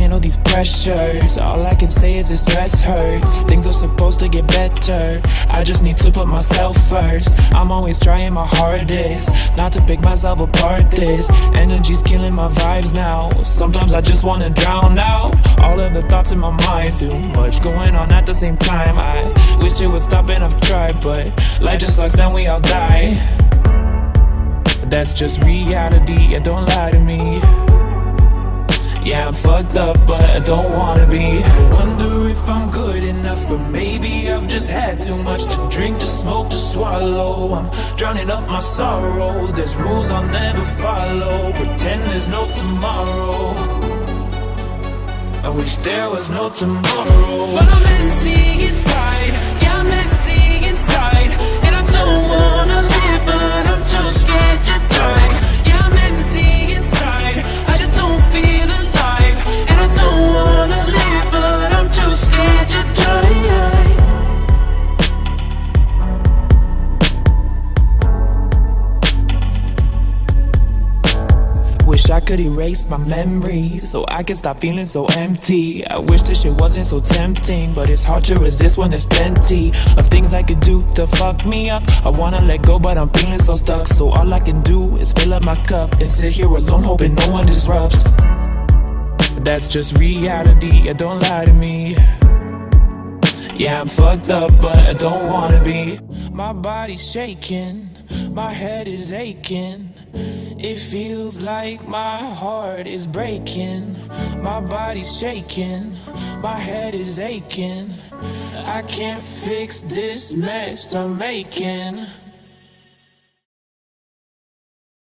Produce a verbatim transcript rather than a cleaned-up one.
handle these pressures. All I can say is this stress hurts. Things are supposed to get better, I just need to put myself first. I'm always trying my hardest not to pick myself apart. This energy's killing my vibes now. Sometimes I just wanna drown out all of the thoughts in my mind. Too much going on at the same time. I wish it would stop and I've tried, but life just sucks, then we all die. That's just reality, yeah, don't lie to me. Yeah, I'm fucked up, but I don't wanna be. I wonder if I'm good enough, but maybe I've just had too much to drink, to smoke, to swallow. I'm drowning up my sorrows. There's rules I'll never follow. Pretend there's no tomorrow. I wish there was no tomorrow. But I'm empty inside. Yeah, I'm empty inside. And I don't wanna live, but I'm too scared to die. Yeah, I'm empty inside. I just don't feel alive. And I don't wanna live, but I'm too scared to die. Wish I could erase my memories so I could stop feeling so empty. I wish this shit wasn't so tempting, but it's hard to resist when there's plenty of things I could do to fuck me up. I wanna let go, but I'm feeling so stuck. So all I can do is fill up my cup and sit here alone, hoping no one disrupts. That's just reality, yeah, don't lie to me. Yeah, I'm fucked up, but I don't wanna be. My body's shaking, my head is aching. It feels like my heart is breaking. My body's shaking, my head is aching. I can't fix this mess I'm making.